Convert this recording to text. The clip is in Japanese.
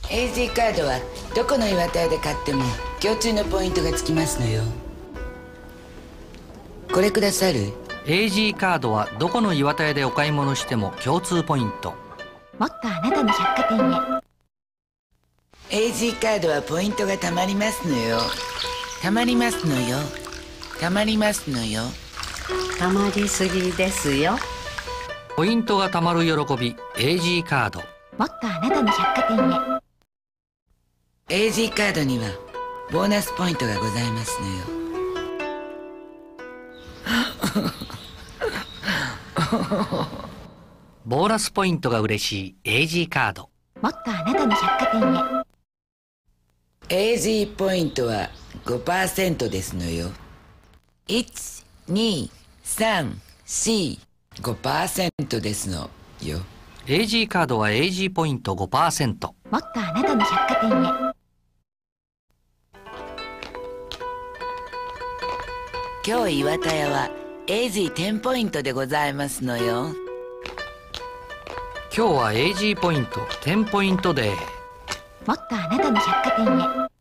AG カードはどこの岩田屋で買っても共通のポイントがつきますのよ。これくださる？ AG カードはどこの岩田屋でお買い物しても共通ポイント。 もっとあなたの百貨店へ。 AG カードはポイントがたまりますのよ。たまりますのよ。たまりますのよ。 たまりすぎですよ。 ポイントがたまる喜び AG カード。 もっとあなたの百貨店へ。 AG カードにはボーナスポイントがございますのよ。 ボーナスポイントが嬉しい AG カード。 もっとあなたの百貨店へ。 AG ポイントは 5% ですのよ。1、2、3、4、5% ですのよ。 AG カードは AG ポイント 5%。 もっとあなたの百貨店へ。 今日岩田屋は AG10 ポイントでございますのよ。 今日は AG ポイント10ポイントデー。 もっとあなたの百貨店へ。